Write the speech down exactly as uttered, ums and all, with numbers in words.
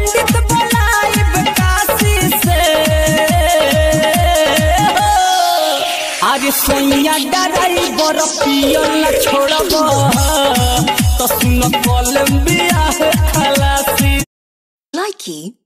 पंडित बुलाइब काशी से आज सोनिया ड्राइवर पियल छोड़ब तो सुन कोलंबिया खलासी। Likey